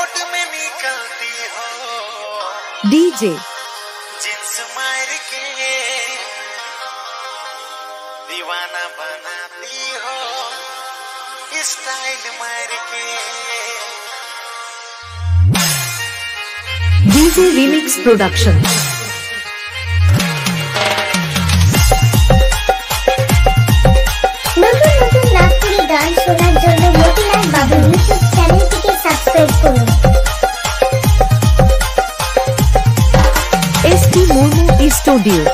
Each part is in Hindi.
रोड में निकलती हो डीजे जींस मार के दीवाना बनाती हो स्टाइल मार के। DJ remix production. নতুন নতুন নাগপুরি গান শোনার জন্য মতিলাল বাবু ইউটিউব চ্যানেলটিকে সাবস্ক্রাইব করুন। ST Murmu studio.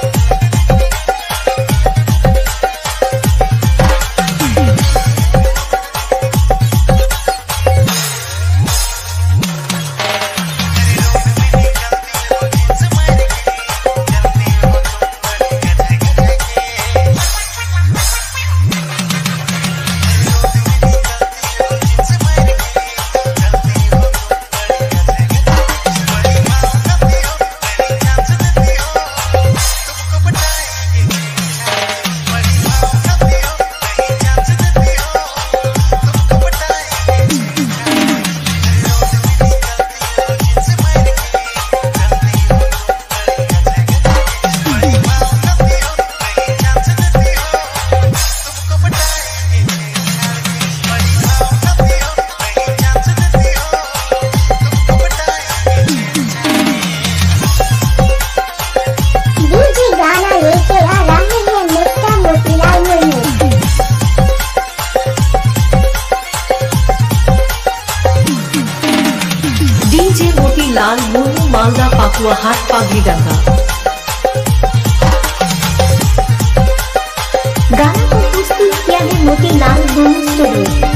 लाल मुर्मू मालदा पाकुआ हाट पागड़ीडांगा। गाना को प्रस्तुत किया है Motilal Murmu studio.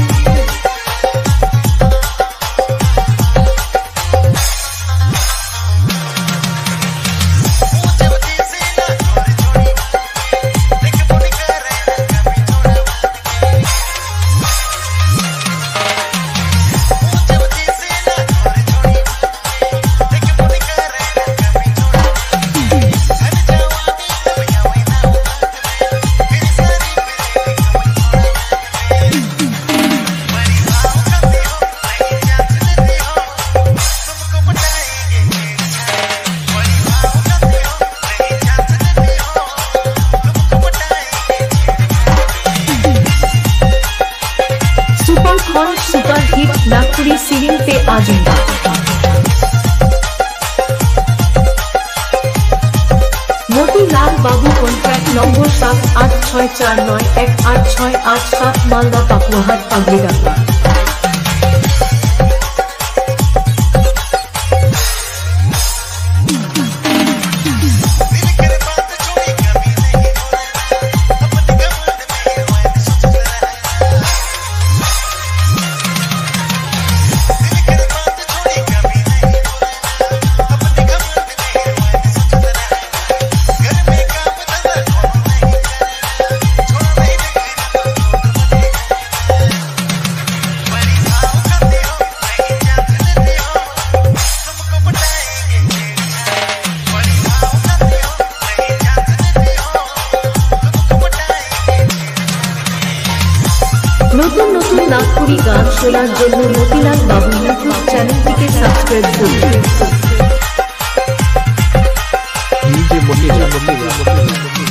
Super hit Nagpuri singing पे आजूंगा। मोतीलाल बाबू कॉन्ट्रैक्ट नंबर 7864918687 मालदा पाकुआ हाट पागड़ीडांगा। নতুন নতুন নাগপুরি গান শোনার জন্য মতিলাল বাবু ইউটিউব চ্যানেলটিকে সাবস্ক্রাইব করুন।